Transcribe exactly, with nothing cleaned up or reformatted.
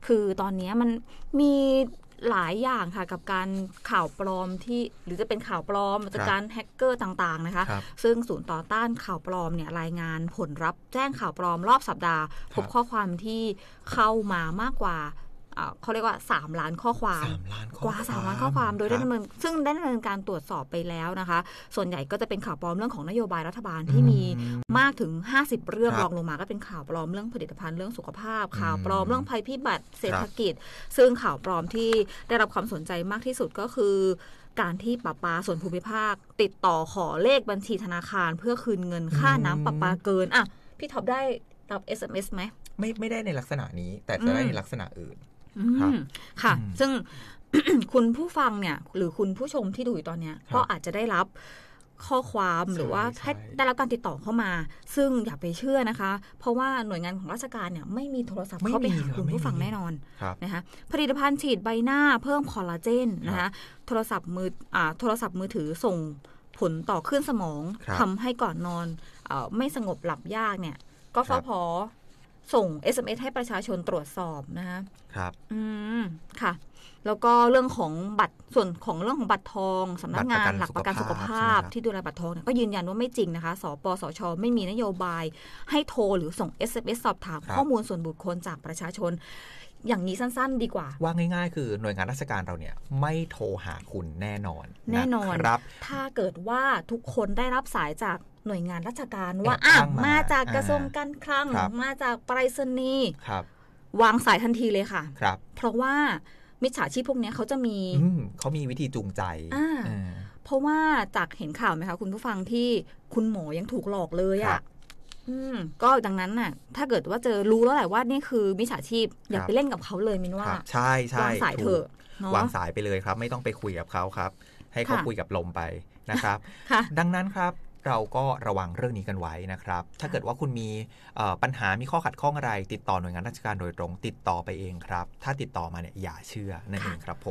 คือตอนนี้มันมีหลายอย่างค่ะกับการข่าวปลอมที่หรือจะเป็นข่าวปลอมจากการแฮกเกอร์ต่างๆนะคะซึ่งศูนย์ต่อต้านข่าวปลอมเนี่ยรายงานผลรับแจ้งข่าวปลอมรอบสัปดาห์พบข้อความที่เข้ามามากกว่าเขาเรียกว่าสามล้านข้อความกว่าสามล้านข้อความโดยได้ดำเนินซึ่งได้ดำเนินการตรวจสอบไปแล้วนะคะส่วนใหญ่ก็จะเป็นข่าวปลอมเรื่องของนโยบายรัฐบาลที่มีมากถึงห้าสิบเรื่องรองลงมาก็เป็นข่าวปลอมเรื่องผลิตภัณฑ์เรื่องสุขภาพข่าวปลอมเรื่องภัยพิบัติเศรษฐกิจซึ่งข่าวปลอมที่ได้รับความสนใจมากที่สุดก็คือการที่ประปาส่วนภูมิภาคติดต่อขอเลขบัญชีธนาคารเพื่อคืนเงินค่าน้ำประปาเกินอ่ะพี่ท็อปได้รับ เอส เอ็ม เอส ไหมไม่ไม่ได้ในลักษณะนี้แต่จะได้ในลักษณะอื่นค่ะซึ่ง คุณผู้ฟังเนี่ยหรือคุณผู้ชมที่ดูอยู่ตอนนี้ก็อาจจะได้รับข้อความหรือว่าได้รับการติดต่อเข้ามาซึ่งอย่าไปเชื่อนะคะเพราะว่าหน่วยงานของราชการเนี่ยไม่มีโทรศัพท์เข้าไปหาคุณผู้ฟังแน่นอนนะคะผลิตภัณฑ์ฉีดใบหน้าเพิ่มคอลลาเจนนะคะโทรศัพท์มืออ่าโทรศัพท์มือถือส่งผลต่อคลื่นสมองทำให้ก่อนนอนเอ่อไม่สงบหลับยากเนี่ยก็ฟผส่ง เอส เอ็ม เอส ให้ประชาชนตรวจสอบนะคะครับอืมค่ะแล้วก็เรื่องของบัตรส่วนของเรื่องของบัตรทองสำนักงานหลักประกันสุขภาพที่ดูแลบัตรทองเนี่ยก็ยืนยันว่าไม่จริงนะคะสปสช.ไม่มีนโยบายให้โทรหรือส่ง เอส เอ็ม เอส สอบถามข้อมูลส่วนบุคคลจากประชาชนอย่างนี้สั้นๆดีกว่าว่าง่ายๆคือหน่วยงานราชการเราเนี่ยไม่โทรหาคุณแน่นอนแน่นอนครับถ้าเกิดว่าทุกคนได้รับสายจากหน่วยงานราชการว่าอ่ะมาจากกระทรวงการคลังมาจากไปรษณีย์วางสายทันทีเลยค่ะเพราะว่ามิจฉาชีพพวกนี้เขาจะมีเขามีวิธีจูงใจเพราะว่าจากเห็นข่าวไหมคะคุณผู้ฟังที่คุณหมอยังถูกหลอกเลยอ่ะก็ดังนั้นน่ะถ้าเกิดว่าเจอรู้แล้วแหละว่านี่คือมิจฉาชีพอย่าไปเล่นกับเขาเลยมินว่าใช่ใช่วางสายเถอะวางสายไปเลยครับไม่ต้องไปคุยกับเขาครับให้เขาคุยกับลมไปนะครับดังนั้นครับเราก็ระวังเรื่องนี้กันไว้นะครับถ้าเกิดว่าคุณมีปัญหามีข้อขัดข้องอะไรติดต่อหน่วยงานราชการโดยตรงติดต่อไปเองครับถ้าติดต่อมาเนี่ยอย่าเชื่อนั่นเองครับผม